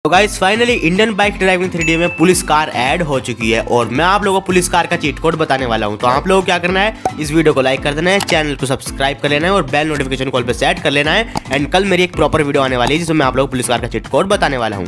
तो guys finally Indian bike driving 3D में police car add हो चुकी है और मैं आप लोगों को पुलिस कार का चीट कोड बताने वाला हूं। तो आप लोगों को क्या करना है, इस वीडियो को लाइक कर देना है, चैनल को सब्सक्राइब कर लेना है और बेल नोटिफिकेशन कॉल पे सेट कर लेना है। एंड कल मेरी एक प्रॉपर वीडियो आने वाली है जिसमें मैं आप लोगों को पुलिस कार का चीट कोड बताने वाला हूं।